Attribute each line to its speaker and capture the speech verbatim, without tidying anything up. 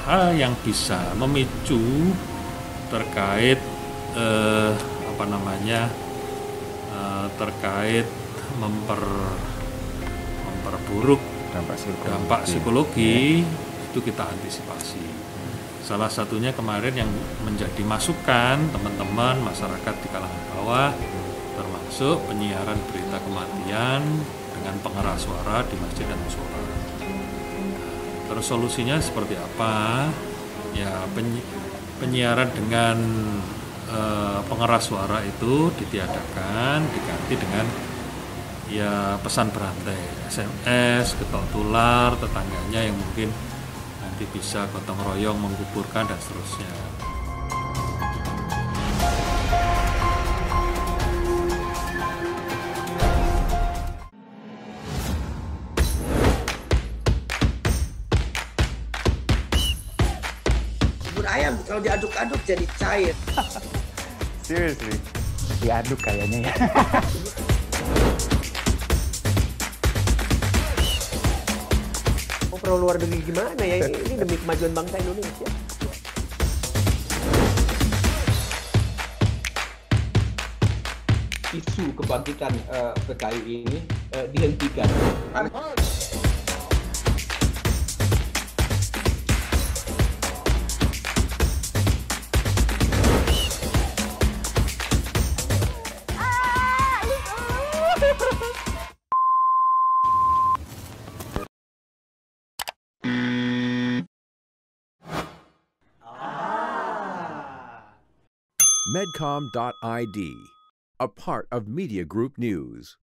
Speaker 1: hal yang bisa memicu terkait eh, apa namanya eh, terkait memper memperburuk
Speaker 2: dampak psikologi,
Speaker 1: dampak psikologi ya. Itu kita antisipasi. Salah satunya kemarin yang menjadi masukan teman-teman masyarakat di kalangan bawah, termasuk penyiaran berita kematian dengan pengeras suara di masjid dan mushola. Terus solusinya seperti apa? Ya penyi penyiaran dengan uh, pengeras suara itu ditiadakan, diganti dengan ya pesan berantai, S M S, ketok tular, tetangganya yang mungkin nanti bisa gotong royong menguburkan dan seterusnya.
Speaker 3: Bubur ayam kalau diaduk-aduk jadi cair.
Speaker 2: Seriously, diaduk kayaknya ya.
Speaker 3: Mau perlu luar negeri gimana ya? Ini demi kemajuan bangsa Indonesia.
Speaker 4: Isu kebangkitan uh, P K I ini uh, dihentikan.
Speaker 5: Medcom dot I D, a part of Media Group News.